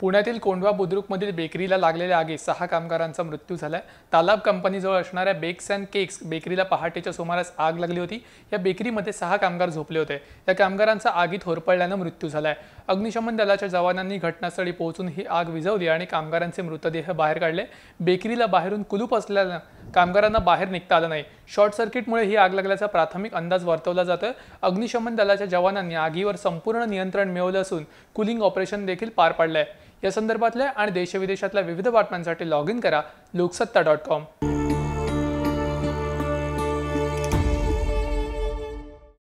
पुण्यातील कोंढवा बुद्रुकमधील बेकरीला लागलेल्या आगीत 6 कामगारांचा मृत्यू झालाय। तालाब कंपनीजवळ असणाऱ्या बेक्स अँड केक्स बेकरीला पहाटेच्या सुमारास आग लागली होती। या बेकरीमध्ये 6 कामगार झोपले होते। या कामगारांचा आगीत होरपळल्याने मृत्यू झालाय। अग्निशमन दलाच्या जवानांनी घटनास्थळी पोहोचून ही आग विझवली आणि कामगारांचे मृतदेह बाहेर काढले। बेकरीला बाहेरून कुलूप असल्याने कामगारांना बाहेर निघता आलं नाही। शॉर्ट सर्किटमुळे ही आग लागल्याचा प्राथमिक अंदाज वर्तवला जातोय। अग्निशमन दलाच्या जवानांनी आगीवर संपूर्ण नियंत्रण मिळवलं असून कूलिंग ऑपरेशन देखील पार पडलंय। या संदर्भातल्या आणि देशविदेशातल्या विविध बातम्यांसाठी लॉग इन करा लोकसत्ता.com।